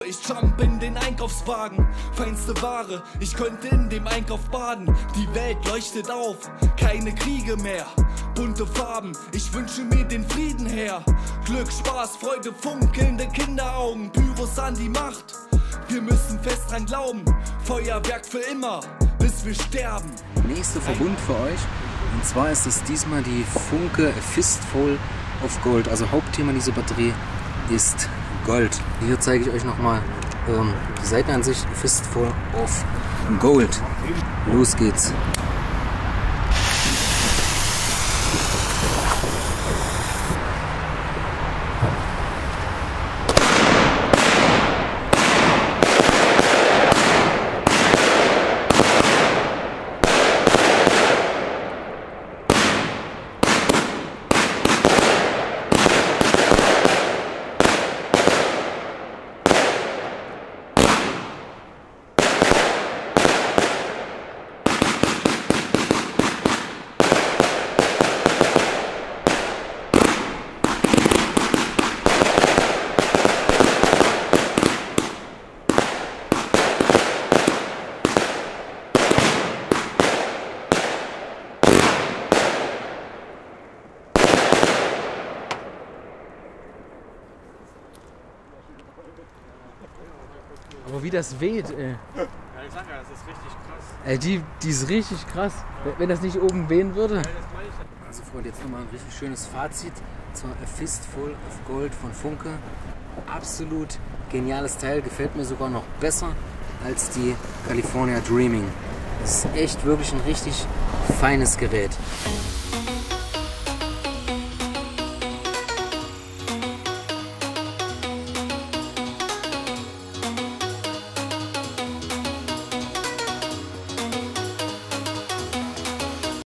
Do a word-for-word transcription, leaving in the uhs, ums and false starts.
Ich jump in den Einkaufswagen, feinste Ware, ich könnte in dem Einkauf baden. Die Welt leuchtet auf, keine Kriege mehr, bunte Farben, ich wünsche mir den Frieden her. Glück, Spaß, Freude, funkelnde Kinderaugen, Pyros an die Macht. Wir müssen fest dran glauben, Feuerwerk für immer, bis wir sterben. Nächster Verbund für euch, und zwar ist es diesmal die Funke A Fistful of Gold. Also Hauptthema dieser Batterie ist Gold. Hier zeige ich euch nochmal ähm, die Seitenansicht. A Fistful of Gold. Los geht's. Aber wie das weht, ey. Ja, ich sag ja, das ist richtig krass. Ey, die, die ist richtig krass. Wenn das nicht oben wehen würde. Also Freunde, jetzt nochmal ein richtig schönes Fazit zur A Fistful of Gold von Funke. Absolut geniales Teil, gefällt mir sogar noch besser als die California Dreaming. Das ist echt wirklich ein richtig feines Gerät.